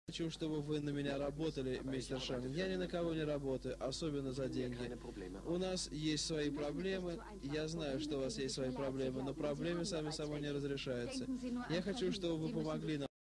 Хочу, чтобы вы на меня работали, мистер Шанин. Я ни на кого не работаю, особенно за деньги. У нас есть свои проблемы. Я знаю, что у вас есть свои проблемы, но проблемы сами собой не разрешаются. Я хочу, чтобы вы помогли нам.